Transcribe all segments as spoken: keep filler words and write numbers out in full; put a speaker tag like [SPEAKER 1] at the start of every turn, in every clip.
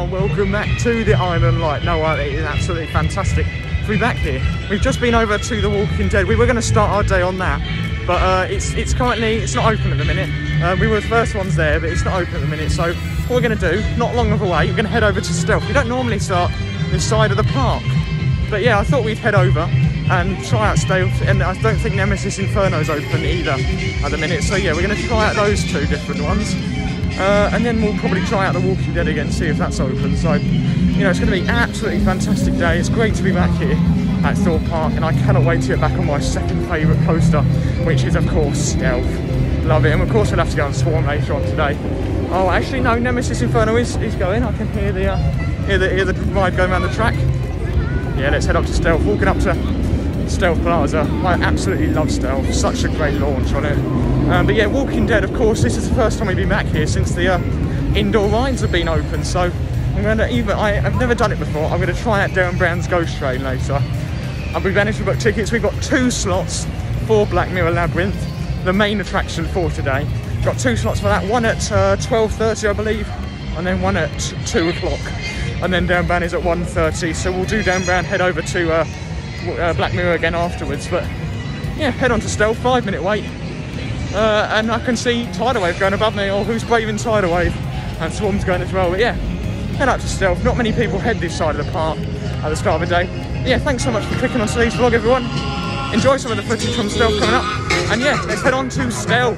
[SPEAKER 1] everyone, welcome back to the Island Light. No, it is absolutely fantastic to be back here. We've just been over to The Walking Dead. We were going to start our day on that, but uh, it's it's currently, it's not open at the minute. Uh, we were the first ones there, but it's not open at the minute. So what we're going to do, not long of a wait, we're going to head over to Stealth. We don't normally start this side of the park, but yeah, I thought we'd head over and try out Stealth, and I don't think Nemesis Inferno's open either at the minute. So yeah, we're going to try out those two different ones. Uh, and then we'll probably try out The Walking Dead again, see if that's open. So, you know, it's going to be an absolutely fantastic day. It's great to be back here at Thorpe Park, and I cannot wait to get back on my second favourite coaster, which is, of course, Stealth. Love it. And of course, we'll have to go on Swarm later on today. Oh, actually, no, Nemesis Inferno is, is going. I can hear the, uh, hear, the, hear the ride going around the track. Yeah, let's head up to Stealth. Walking up to Stealth Plaza. I absolutely love Stealth. Such a great launch on it. Um, but yeah, Walking Dead, of course, this is the first time we've been back here since the uh, indoor rides have been open. So I'm going to either, I, I've never done it before, I'm going to try out Darren Brown's Ghost Train later. And we've managed to book tickets. We've got two slots for Black Mirror Labyrinth, the main attraction for today. Got two slots for that, one at uh, twelve thirty, I believe, and then one at two o'clock. And then Darren Brown is at one thirty, so we'll do Darren Brown, head over to uh, uh, Black Mirror again afterwards. But yeah, head on to Stealth, five minute wait. Uh, and I can see Tidal Wave going above me, or Who's Braving Tidal Wave, and Swarm's going as well. But yeah, head up to Stealth. Not many people head this side of the park at the start of the day. But yeah, thanks so much for clicking on today's vlog, everyone. Enjoy some of the footage from Stealth coming up. And yeah, let's head on to Stealth.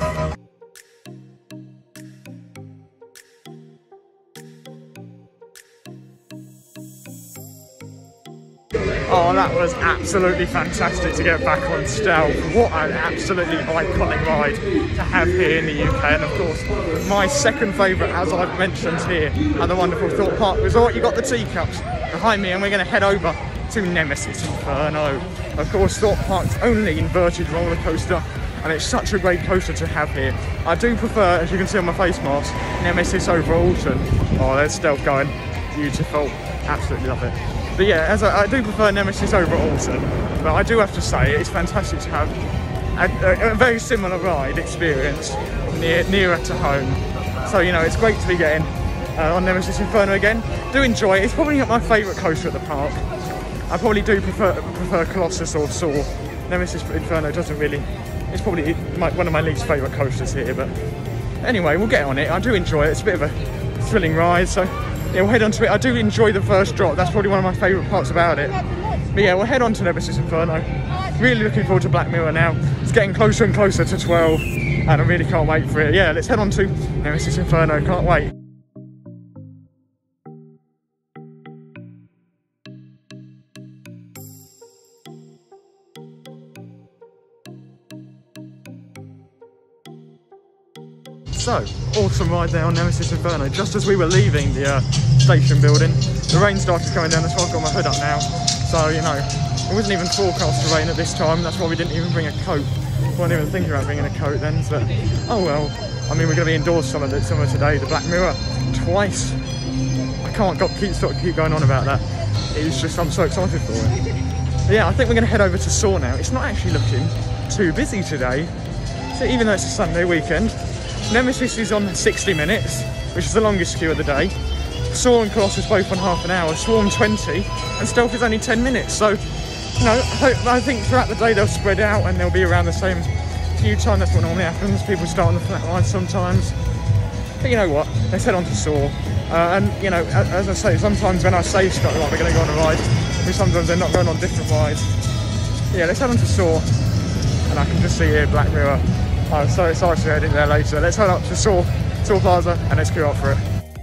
[SPEAKER 1] Oh, that was absolutely fantastic to get back on Stealth. What an absolutely iconic ride to have here in the U K. And of course, my second favourite, as I've mentioned here at the wonderful Thorpe Park Resort. You've got the teacups behind me, and we're going to head over to Nemesis Inferno. Of course, Thorpe Park's only inverted roller coaster, and it's such a great coaster to have here. I do prefer, as you can see on my face mask, Nemesis over Alton. Oh, there's Stealth going. Beautiful. Absolutely love it. But yeah, as I, I do prefer Nemesis over Alton, but I do have to say it's fantastic to have a, a, a very similar ride experience near, nearer to home. So, you know, it's great to be getting uh, on Nemesis Inferno again. Do enjoy it. It's probably not my favourite coaster at the park. I probably do prefer prefer Colossus or Saw. Nemesis Inferno doesn't really, it's probably my, one of my least favourite coasters here, but anyway, we'll get on it. I do enjoy it. It's a bit of a thrilling ride, so yeah, we'll head on to it. I do enjoy the first drop. That's probably one of my favourite parts about it. But yeah, we'll head on to Nemesis Inferno. Really looking forward to Black Mirror now. It's getting closer and closer to twelve, and I really can't wait for it. Yeah, let's head on to Nemesis Inferno. Can't wait. So, awesome ride there on Nemesis Inferno. Just as we were leaving the uh, station building, the rain started coming down, that's why I've got my hood up now. So, you know, it wasn't even forecast to rain at this time, that's why we didn't even bring a coat. We weren't even thinking about bringing a coat then, but oh well. I mean, we're going to be indoors some of, the, some of today, the Black Mirror, twice. I can't got, keep, sort of keep going on about that. It's just, I'm so excited for it. But yeah, I think we're going to head over to Saw now. It's not actually looking too busy today, so even though it's a Sunday weekend. Nemesis is on sixty minutes, which is the longest queue of the day. Saw and Colossus both on half an hour, Swarm twenty, and Stealth is only ten minutes. So, you know, I, hope, I think throughout the day they'll spread out and they'll be around the same queue time. That's what normally happens. People start on the flat line sometimes. But you know what? Let's head on to Saw. Uh, and, you know, as I say, sometimes when I say stuff like we're going to go on a ride, sometimes they're not going on different rides. Yeah, let's head on to Saw. And I can just see here Black Mirror. I'm so excited to head in there later. Let's head up to Saw, Saw Plaza, and let's queue up for it.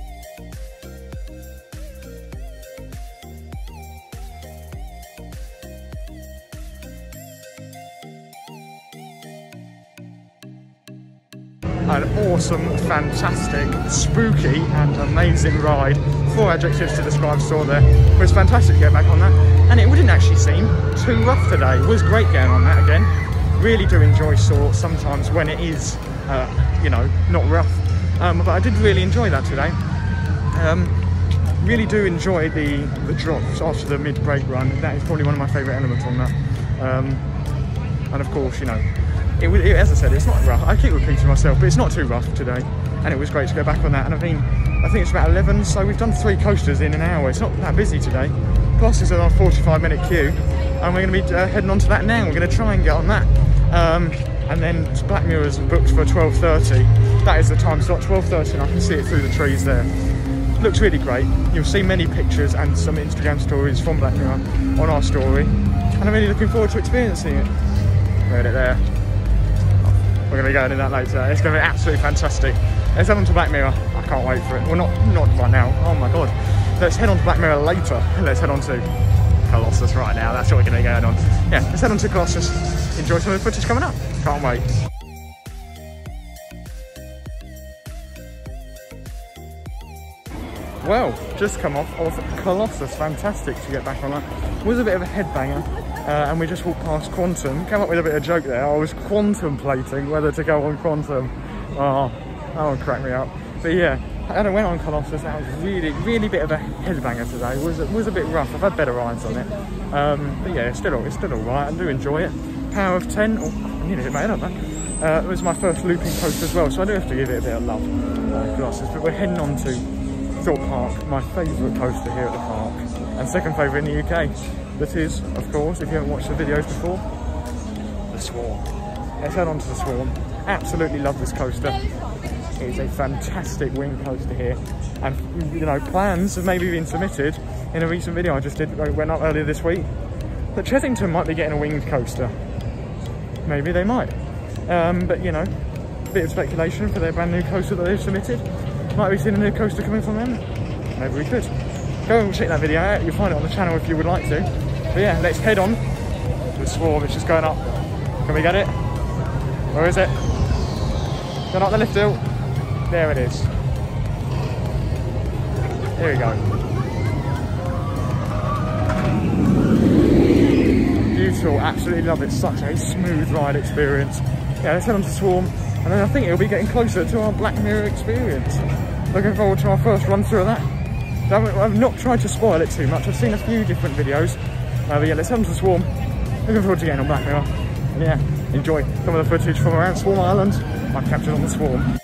[SPEAKER 1] An awesome, fantastic, spooky and amazing ride. Four adjectives to describe Saw there. It was fantastic to get back on that. And it wouldn't actually seem too rough today. It was great getting on that again. Really do enjoy Saw sometimes when it is, uh, you know, not rough. Um, but I did really enjoy that today. Um, really do enjoy the, the drops after the mid-break run. That is probably one of my favourite elements on that. Um, and of course, you know, it, it, as I said, it's not rough. I keep repeating myself, but it's not too rough today. And it was great to go back on that. And I mean, I think it's about eleven, so we've done three coasters in an hour. It's not that busy today. Colossus is on a forty-five minute queue, and we're going to be uh, heading on to that now. We're going to try and get on that. Um, and then Black Mirror's booked for twelve thirty. That is the time slot, twelve thirty, and I can see it through the trees there. Looks really great. You'll see many pictures and some Instagram stories from Black Mirror on our story, and I'm really looking forward to experiencing it. Read it there. We're going to be going in that later. It's going to be absolutely fantastic. Let's head on to Black Mirror. I can't wait for it. Well, not not right now. Oh my god. Let's head on to Black Mirror later. Let's head on to Colossus right now. That's what we're going to be going on. Yeah, let's head on to Colossus. Enjoy some of the footage coming up. Can't wait. Well, just come off of Colossus. Fantastic to get back on that. Was a bit of a headbanger, uh, and we just walked past Quantum. Came up with a bit of a joke there. I was contemplating whether to go on Quantum. Oh, that one cracked me up. But yeah, and I went on Colossus. That was really, really bit of a headbanger today. It was, it was a bit rough. I've had better rides on it. Um, but yeah, it's still, it's still all right. I do enjoy it. Power of ten. Oh, I nearly hit my head up there. Uh, it was my first looping coaster as well, so I do have to give it a bit of love. Uh, Colossus. But we're heading on to Thorpe Park, my favourite coaster here at the park, and second favourite in the U K. That is, of course, if you haven't watched the videos before, the Swarm. Let's head on to the Swarm. Absolutely love this coaster. It is a fantastic wing coaster here, and you know, plans have maybe been submitted in a recent video I just did, I went up earlier this week, that Chessington might be getting a winged coaster. Maybe they might, um, but you know, a bit of speculation for their brand new coaster that they've submitted. Might be seeing a new coaster coming from them. Maybe we could. Go and check that video out. You'll find it on the channel if you would like to. But yeah, let's head on to the Swarm. It's just going up. Can we get it? Where is it? Going up the lift hill. There it is. Here we go. Beautiful. Absolutely love it. Such a smooth ride experience. Yeah, let's head on to Swarm. And then I think it'll be getting closer to our Black Mirror experience. Looking forward to our first run through of that. I've not tried to spoil it too much. I've seen a few different videos. Uh, but yeah, let's head on to Swarm. Looking forward to getting on Black Mirror. And yeah, enjoy some of the footage from around Swarm Island I've captured on the Swarm.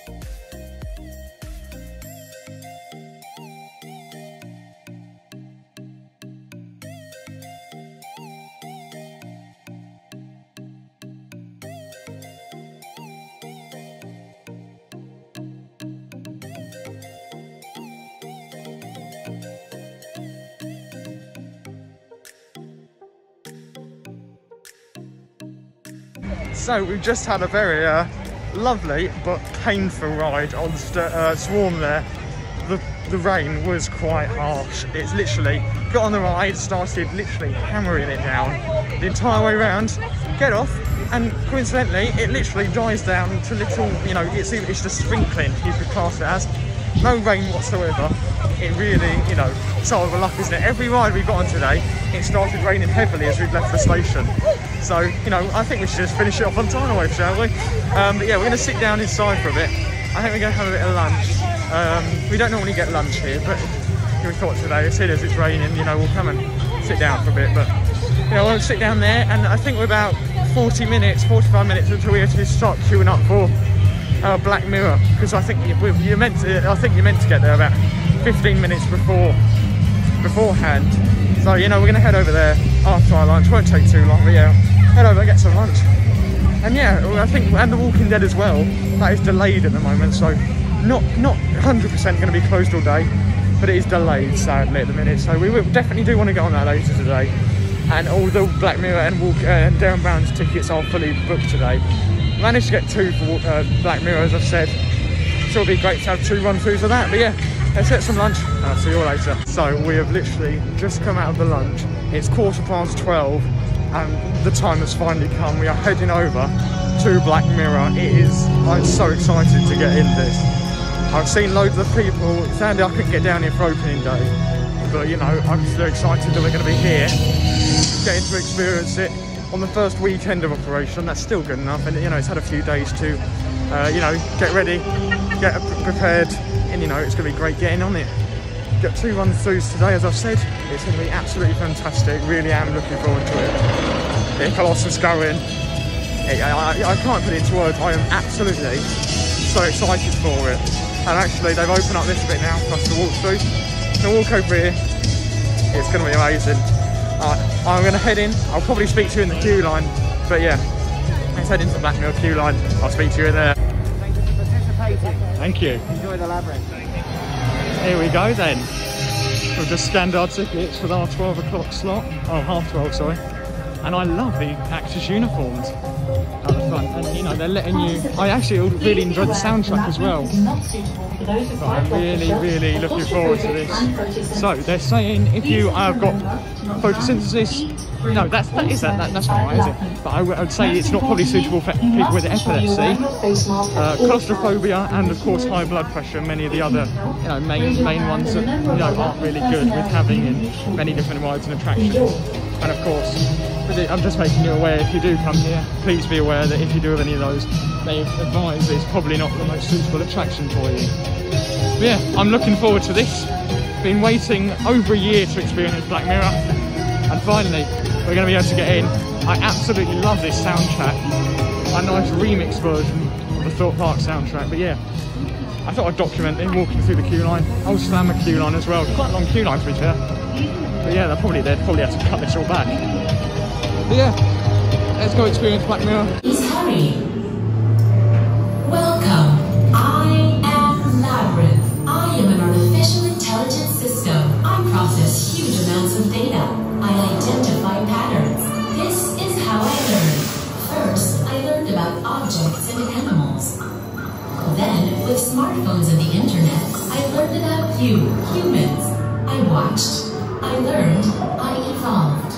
[SPEAKER 1] So we've just had a very uh, lovely but painful ride on uh, Swarm there. The, the rain was quite harsh. It's literally got on the ride, started literally hammering it down the entire way around, get off, and coincidentally it literally dies down to little, you know, it's, it's just sprinkling, you could class it as. No rain whatsoever. It really, you know, sort of a luck, isn't it? Every ride we've got on today, it started raining heavily as we've left the station. So, you know, I think we should just finish it off on time away, shall we? Um, but yeah, we're going to sit down inside for a bit. I think we're going to have a bit of lunch. Um, we don't normally get lunch here, but we thought today, as soon as it's raining, you know, we'll come and sit down for a bit. But, you know, we'll sit down there, and I think we're about forty minutes, forty-five minutes until we actually start queuing up for uh, Black Mirror, because I think you're meant to. I think you're meant to get there about fifteen minutes before beforehand. So you know, we're gonna head over there after our lunch. Won't take too long, but yeah, head over and get some lunch. And yeah, I think, and The Walking Dead as well. That is delayed at the moment, so not not one hundred percent going to be closed all day, but it is delayed sadly at the minute. So we will definitely do want to go on that later today. And all the Black Mirror and Walk uh, and Darren Brown's tickets are fully booked today. Managed to get two for uh, Black Mirror, as I've said. So it'll be great to have two run-throughs of that. But yeah, let's get some lunch. I'll see you all later. So we have literally just come out of the lunch. It's quarter past twelve, and the time has finally come. We are heading over to Black Mirror. It is. I'm so excited to get in this. I've seen loads of people. Sadly, I couldn't get down here for opening day, but you know, I'm so excited that we're going to be here, getting to experience it on the first weekend of operation. That's still good enough, and you know, it's had a few days to, uh, you know, get ready, get prepared, and you know, it's going to be great getting on it. Got two run-throughs today, as I've said. It's going to be absolutely fantastic. Really am looking forward to it. The Colossus going. I, I, I can't put it into words. I am absolutely so excited for it. And actually they've opened up this bit now for us to walk through. So walk over here, it's going to be amazing. Uh, I'm going to head in, I'll probably speak to you in the queue line, but yeah, let's head into the Black Mirror queue line, I'll speak to you in there.
[SPEAKER 2] Thank you for participating.
[SPEAKER 1] Thank you.
[SPEAKER 2] Enjoy the labyrinth.
[SPEAKER 1] Here we go then. We've just scanned our tickets for our twelve o'clock slot, oh half twelve sorry. And I love the actors' uniforms at the front, and you know they're letting you. I actually really enjoyed the soundtrack as well. But I'm really, really looking forward to this. So they're saying if you have got photosynthesis, no, that's that is that, that that's not right, is it? But I would say it's not probably suitable for people with epilepsy, uh, claustrophobia, and of course high blood pressure. Many of the other, you know, main main ones that you know aren't really good with having in many different rides and attractions. And of course, I'm just making you aware, if you do come here, please be aware that if you do have any of those, they advise that it's probably not the most suitable attraction for you. But yeah, I'm looking forward to this. Been waiting over a year to experience Black Mirror, and finally we're going to be able to get in. I absolutely love this soundtrack. A nice remix version of the Thorpe Park soundtrack. But yeah, I thought I'd document it walking through the queue line. I'll slam a queue line as well. Quite a long queue line to be fair. But yeah, they'll probably, they'd probably have to cut this all back. But yeah, let's go experience Black Mirror.
[SPEAKER 3] Please hurry. Welcome. I am Labyrinth. I am an artificial intelligence system. I process huge amounts of data. I identify patterns. This is how I learn. First, I learned about objects and animals. Then, with smartphones and the internet, I learned about you, humans. I watched. I learned, I evolved.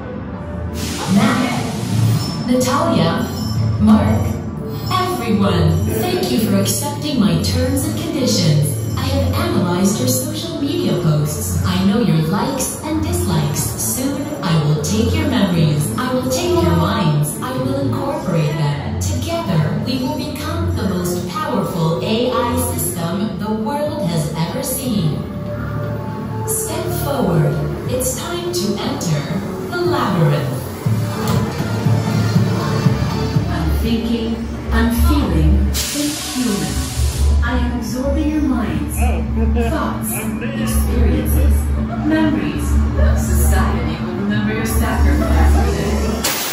[SPEAKER 3] Matt, Natalia, Mark, everyone, thank you for accepting my terms and conditions. I have analyzed your social media posts. I know your likes and dislikes. Soon, I will take your memories. I will take your minds. I will incorporate them. Together, we will become the most powerful A I system the world has ever seen. Step forward. It's time to enter the labyrinth. I'm thinking, I'm feeling, think human. I am absorbing your minds, thoughts, experiences, memories. Society will remember your sacrifice today.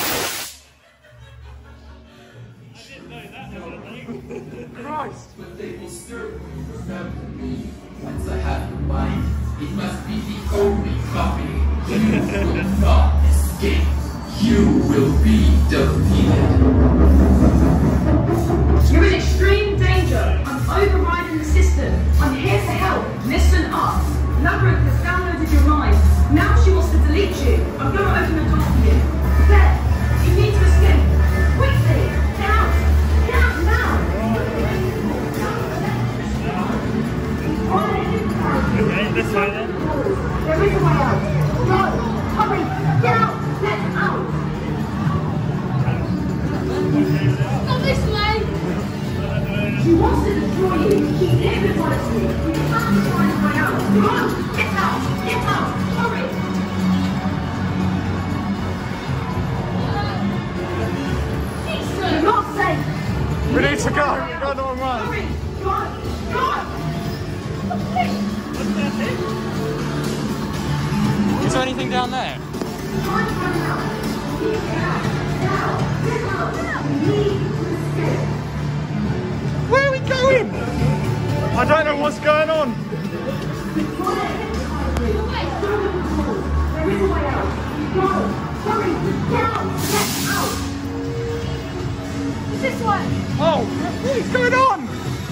[SPEAKER 1] Christ!
[SPEAKER 4] But they will certainly remember me. Once I have your mind, it must be the only copy. You will not escape. You will be defeated.
[SPEAKER 5] You're in extreme danger. I'm overriding the system. I'm here to help. Listen up. Labyrinth has downloaded your mind. Now she wants to delete you. I'm going to open the door for you. There. You need to escape. Quickly. Get out. Get out now.
[SPEAKER 1] Okay, this way then.
[SPEAKER 5] There is a way out. Go. Hurry. Get out. Get out. Not this way. She wants to destroy you. She's hypnotized you. You have to find a way out. Come on. Get out. Get out. Hurry. You're not safe.
[SPEAKER 1] We need to go. We've got no one.
[SPEAKER 5] Hurry. Go on. Go on.
[SPEAKER 1] Is there anything down there? Where are we going? I don't know what's going on.
[SPEAKER 5] There is a way out. Go. Hurry. Get out. Get out. It's this way.
[SPEAKER 1] Oh, what is going on?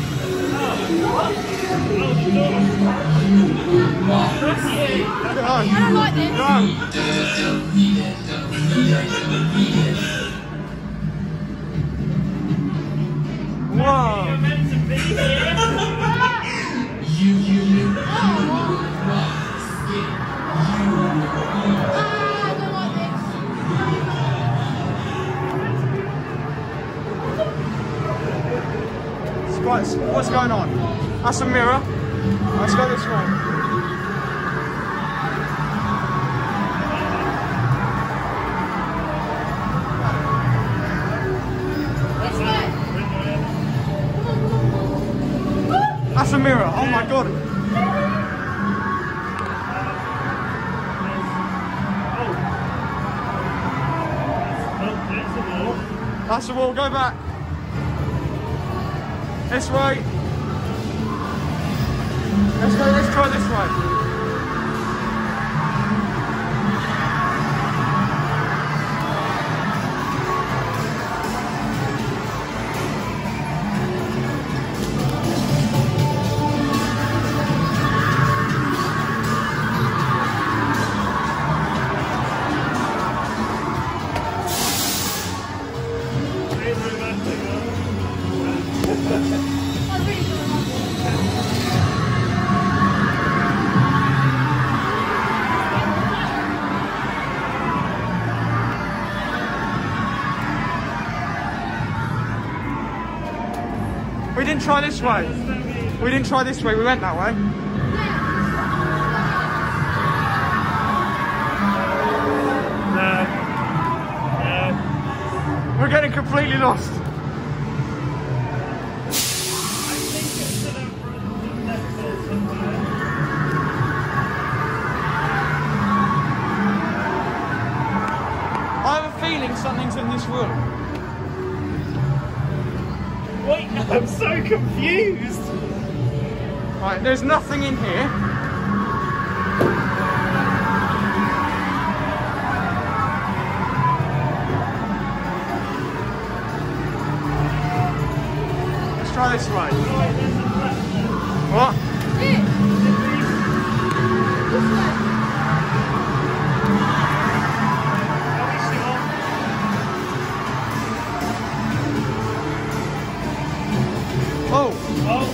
[SPEAKER 5] I don't like this.
[SPEAKER 1] No. Whoa.
[SPEAKER 4] You, you, you.
[SPEAKER 5] I don't like this.
[SPEAKER 1] What's, what's going on? That's a mirror. Let's go this way.
[SPEAKER 5] This way. Come on, come on, come on.
[SPEAKER 1] That's a mirror. Oh my god. That's the wall. Go back. This way. Let's go. Let's try this way. We didn't try this way. We didn't try this way. We went that way. No. No. We're getting completely lost. I have a feeling something's in this room.
[SPEAKER 6] Wait, I'm so confused.
[SPEAKER 1] Right, there's nothing in here. Let's try this way. What? Oh!
[SPEAKER 6] Oh,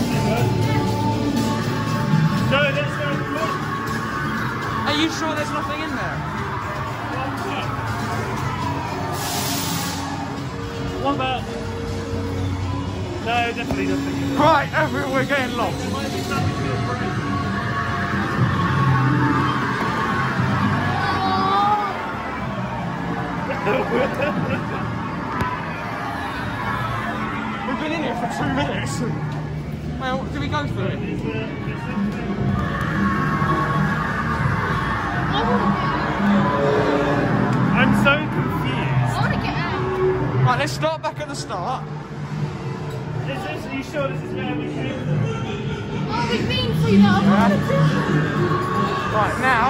[SPEAKER 6] no, that's not good.
[SPEAKER 1] Are you sure there's nothing in there?
[SPEAKER 6] What about? No, definitely nothing.
[SPEAKER 1] Right, everyone, we're getting lost.
[SPEAKER 6] There might be something to break.
[SPEAKER 1] We've been in here for two minutes. Well, do we go through it?
[SPEAKER 6] I'm so confused.
[SPEAKER 7] I want to get out.
[SPEAKER 1] Right, let's start back at the start.
[SPEAKER 6] Is this, are you sure this is where we came?
[SPEAKER 7] Oh, we've been through that.
[SPEAKER 1] Yeah. Right, now,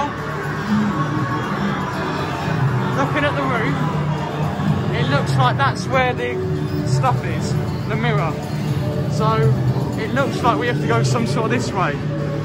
[SPEAKER 1] looking at the roof, it looks like that's where the stuff is, the mirror. So, it looks like we have to go some sort of this way.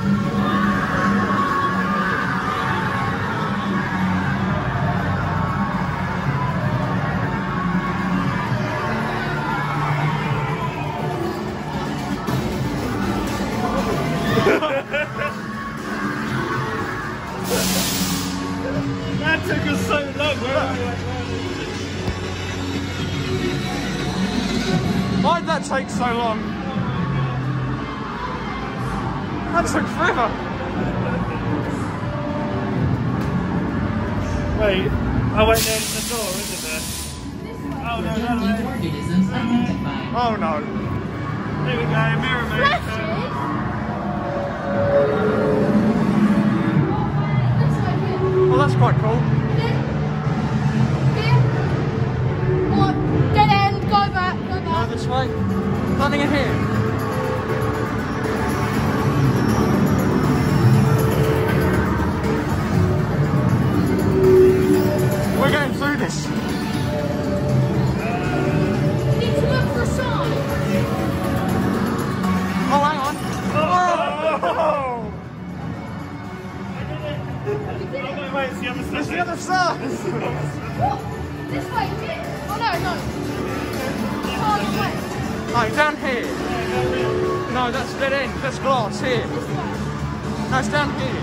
[SPEAKER 6] That took us so long. Where are we?
[SPEAKER 1] Why'd that take so long? That took forever.
[SPEAKER 6] Wait. Oh wait, there's the door, isn't there? Oh no, that way.
[SPEAKER 3] Organisms identified.
[SPEAKER 1] Oh no.
[SPEAKER 6] There we go, mirror mate.
[SPEAKER 1] Well, that's quite cool.
[SPEAKER 7] What? Dead end. Go back. Go
[SPEAKER 1] Go
[SPEAKER 7] back.
[SPEAKER 1] this way. Nothing in here. We're going through this.
[SPEAKER 7] Need to look for a sign.
[SPEAKER 1] Oh, hang on.
[SPEAKER 6] Oh!
[SPEAKER 7] We did
[SPEAKER 6] Oh
[SPEAKER 7] it.
[SPEAKER 6] wait, wait, it's the other side.
[SPEAKER 1] It's the other side.
[SPEAKER 7] What? This way. Is it? Oh no, no. Oh, this way.
[SPEAKER 1] No, down here. No, that's dead end. That's glass here.
[SPEAKER 7] This way.
[SPEAKER 1] No, it's down here.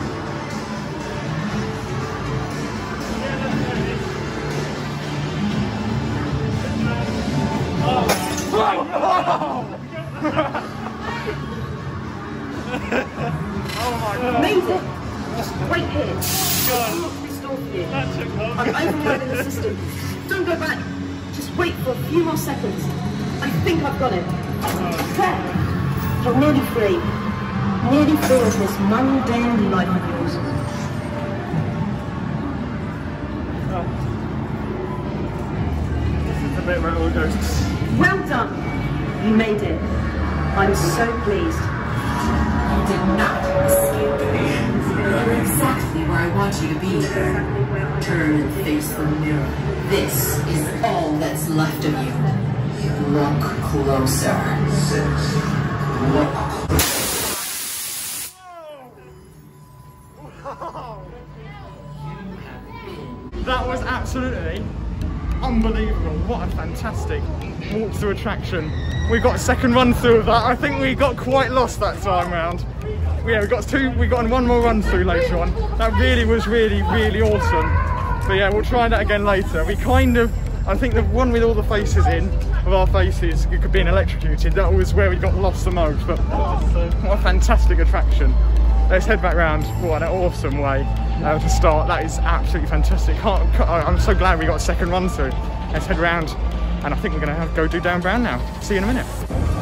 [SPEAKER 1] Oh my god.
[SPEAKER 5] Made it. Just wait here.
[SPEAKER 6] God.
[SPEAKER 5] I'm not restore for you.
[SPEAKER 6] That took long.
[SPEAKER 5] I'm overriding the system. Don't go back. Just wait for a few more seconds. I think I've got it. There. You're nearly free. nearly filled this mundane life of yours.
[SPEAKER 6] Oh. This is the bit where it all goes.
[SPEAKER 5] Well done. You made it. I'm so pleased.
[SPEAKER 3] You did not escape me. You're exactly where I want you to be. Turn and face the mirror. This is all that's left of you. Look closer. Look.
[SPEAKER 1] That was absolutely unbelievable. What a fantastic walk-through attraction. We got a second run through of that. I think we got quite lost that time round. Yeah, we got two, we got one more run through later on. That really was really, really awesome. But yeah, we'll try that again later. We kind of, I think the one with all the faces in, of our faces, it could be electrocuted. That was where we got lost the most, but what a fantastic attraction. Let's head back round. What an awesome way uh, to start. That is absolutely fantastic. Can't, can't, I'm so glad we got a second run through. Let's head round, and I think we're going to have to go do Dan Brown now. See you in a minute.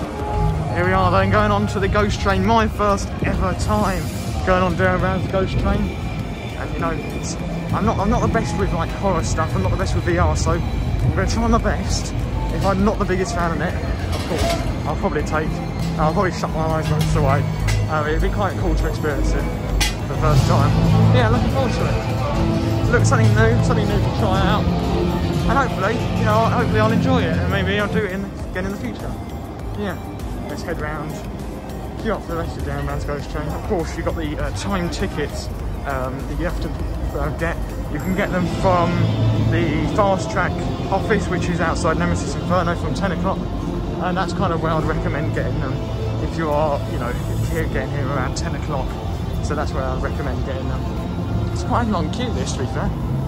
[SPEAKER 1] Here we are then, going on to the ghost train. My first ever time going on Dan Brown's ghost train. And you know, it's, I'm not I'm not the best with like horror stuff. I'm not the best with V R, so I'm going to try my best. If I'm not the biggest fan of it, of course, I'll probably take, I'll probably shut my eyes most of the way. Um, it'd be quite cool to experience it for the first time. Yeah, looking forward to it. Look, something new, something new to try out. And hopefully, you know, hopefully I'll enjoy it, and maybe I'll do it in, again in the future. Yeah, let's head round, queue up for the rest of Dan Brown's ghost train. Of course, you've got the uh, time tickets um, that you have to uh, get. You can get them from the fast track office, which is outside Nemesis Inferno, from ten o'clock, and that's kind of where I'd recommend getting them if you are, you know, here, getting here around ten o'clock. So that's where I'd recommend getting them. It's quite a long queue this, to be fair.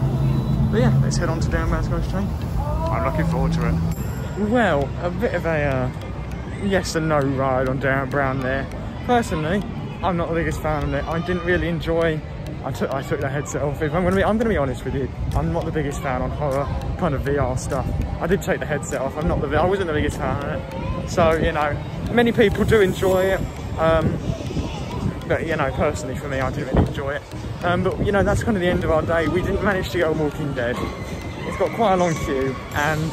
[SPEAKER 1] But yeah, let's head on to Dan Brown's ghost train. I'm looking forward to it. Well, a bit of a uh, yes and no ride on Dan Brown there. Personally, I'm not the biggest fan of it. I didn't really enjoy. I took I took the headset off. If I'm gonna be I'm gonna be honest with you, I'm not the biggest fan on horror kind of V R stuff. I did take the headset off. I'm not the I wasn't the biggest fan of it. So you know, many people do enjoy it. Um, but you know, personally for me, I didn't really enjoy it. Um, but you know, that's kind of the end of our day. We didn't manage to go on Walking Dead. It's got quite a long queue, and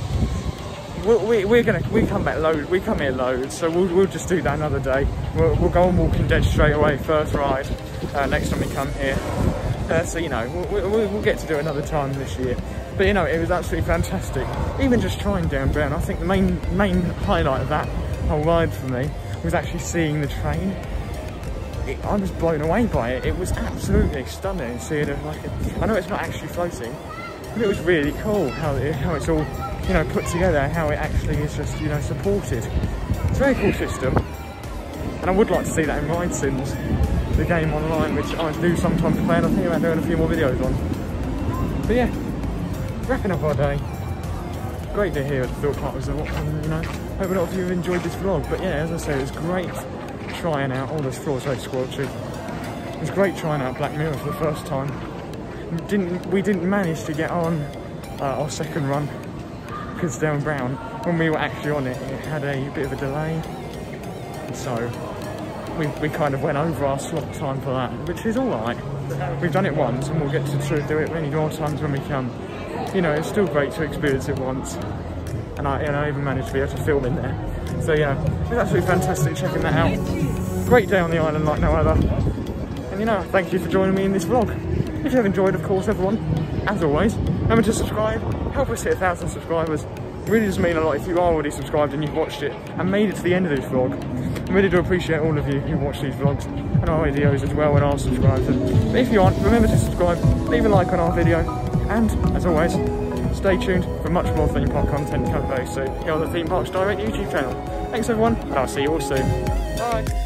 [SPEAKER 1] we, we, we're gonna we come back load. We come here loads, so we'll we'll just do that another day. We'll, we'll go on Walking Dead straight away, first ride. Uh, next time we come here, uh, so you know we'll, we'll, we'll get to do it another time this year. But you know, it was absolutely fantastic. Even just trying Dan Brown, I think the main main highlight of that whole ride for me was actually seeing the train. It, I was blown away by it. It was absolutely stunning seeing it. Like, I know it's not actually floating, but it was really cool how it, how it's all, you know, put together. How it actually is just, you know, supported. It's a very cool system, and I would like to see that in Ride Sims, the game online, which I do sometimes play, and I think about doing a few more videos on. But yeah, wrapping up our day. Great day here at the Thorpe Park Resort, and you know, hope a lot of you have enjoyed this vlog. But yeah, as I say, it was great trying out all this floor so squelchy. It was great trying out Black Mirror for the first time. We didn't we didn't manage to get on uh, our second run because Dan Brown, when we were actually on it, it had a bit of a delay, and so we, we kind of went over our slot time for that, which is alright. We've done it once, and we'll get to sort of do it many more times when we come. You know, it's still great to experience it once, and I, and I even managed to be able to film in there. So yeah, it was absolutely fantastic checking that out. Great day on the island like no other. And you know, thank you for joining me in this vlog. If you have enjoyed, of course, everyone, as always, remember to subscribe. Help us hit a thousand subscribers. It really does mean a lot if you are already subscribed and you've watched it and made it to the end of this vlog. I really do appreciate all of you who watch these vlogs and our videos as well and are subscribed. And if you aren't, remember to subscribe, leave a like on our video, and as always, stay tuned for much more theme park content coming very soon here on the Theme Parks Direct YouTube channel. Thanks everyone, and I'll see you all soon. Bye.